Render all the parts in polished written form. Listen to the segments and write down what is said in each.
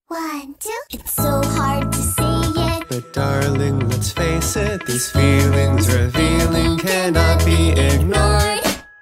1, 2. It's so hard to say it, but darling, let's face it, these feelings revealing cannot be ignored.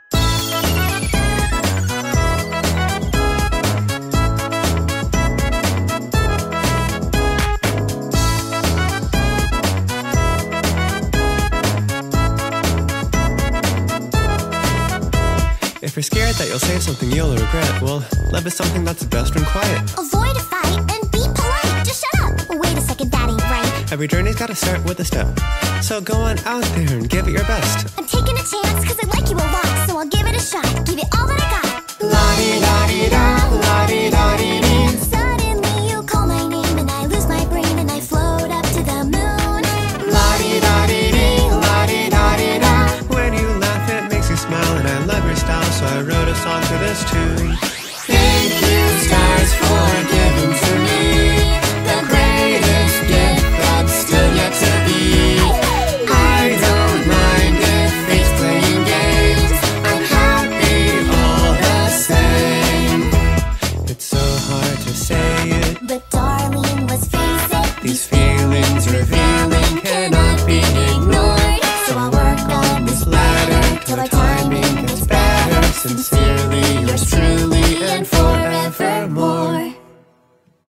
If you're scared that you'll say something you'll regret, well, love is something that's best when quiet. Avoid a fight and be polite. Just shut up. Wait a second, that ain't right. Every journey's gotta start with a step. So go on out there and give it your best. I'm taking a chance cause I like you a lot, so I'll give it a shot. Give it all that I got. La-di-da-di-da, la-di-da-di-da.